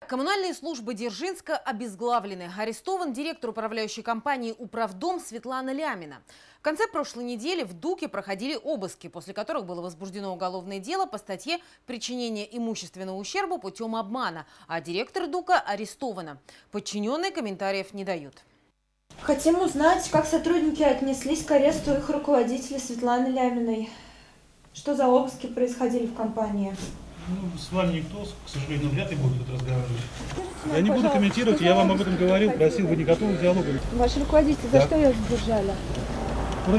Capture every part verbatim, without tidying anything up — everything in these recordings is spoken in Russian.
Коммунальные службы Дзержинска обезглавлены. Арестован директор управляющей компании «Управдом» Светлана Лямина. В конце прошлой недели в Дуке проходили обыски, после которых было возбуждено уголовное дело по статье «Причинение имущественного ущерба путем обмана», а директор Дука арестована. Подчиненные комментариев не дают. Хотим узнать, как сотрудники отнеслись к аресту их руководителя Светланы Ляминой. Что за обыски происходили в компании? Ну, с вами никто, к сожалению, вряд ли будет тут разговаривать. Нам, я не буду комментировать, я вам об этом говорил, просил, вы не готовы к диалогу. Ваш руководитель, да. За что ее задержали? Против?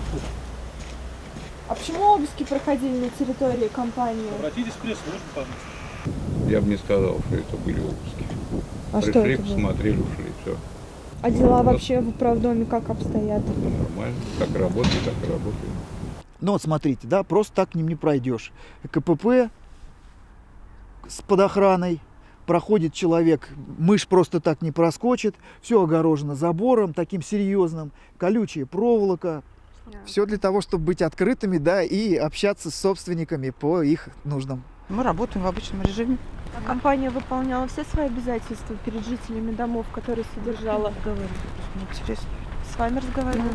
А почему обыски проходили на территории компании? Обратитесь в пресс-службу, пожалуйста. Я бы не сказал, что это были обыски. А Пришли, что это было? посмотрели, ушли, все. А дела вообще в управдоме как обстоят? Ну, нормально, как работает, так и работает. Ну вот смотрите, да, просто так к ним не пройдешь. КПП с под охраной, проходит человек, мышь просто так не проскочит, все огорожено забором таким серьезным, колючая проволока. Yeah. Все для того, чтобы быть открытыми, да, и общаться с собственниками по их нуждам. Мы работаем в обычном режиме. А компания выполняла все свои обязательства перед жителями домов, которые содержала? Говорю, интересно. С вами разговаривали?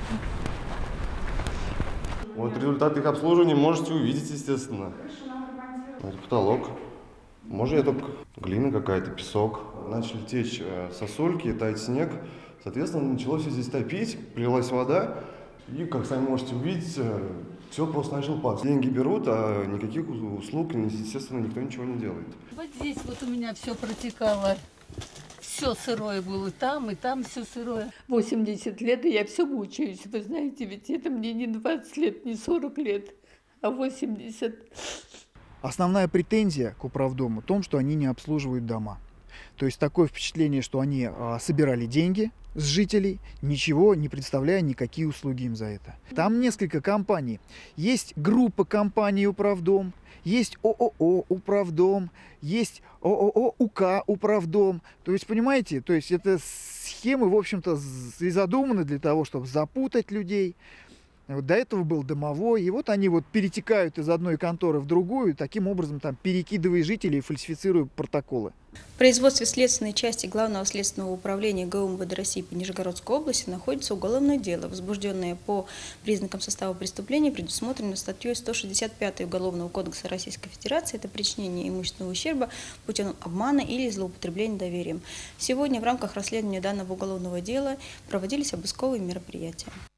Вот результат их обслуживания можете увидеть, естественно. Это потолок. Может, это глина какая-то, песок. Начали течь сосульки, таять снег. Соответственно, началось все здесь топить, прилилась вода. И, как сами можете увидеть, все просто начало падать. Деньги берут, а никаких услуг, естественно, никто ничего не делает. Вот здесь вот у меня все протекало. Все сырое было там, и там все сырое. восемьдесят лет, и я все мучаюсь. Вы знаете, ведь это мне не двадцать лет, не сорок лет, а восемьдесят. Основная претензия к управдому в том, что они не обслуживают дома. То есть такое впечатление, что они а, собирали деньги с жителей, ничего не представляя, никакие услуги им за это. Там несколько компаний. Есть группа компаний «Управдом», есть ООО «Управдом», есть ООО «УК Управдом». То есть, понимаете, то есть это схемы, в общем-то, и задуманы для того, чтобы запутать людей. Вот до этого был домовой, и вот они вот перетекают из одной конторы в другую, таким образом там перекидывая жителей и фальсифицируя протоколы. В производстве следственной части Главного следственного управления ГУ МВД России по Нижегородской области находится уголовное дело, возбужденное по признакам состава преступления, предусмотрено статьей сто шестьдесят пять Уголовного кодекса Российской Федерации. Это причинение имущественного ущерба путем обмана или злоупотребления доверием. Сегодня в рамках расследования данного уголовного дела проводились обысковые мероприятия.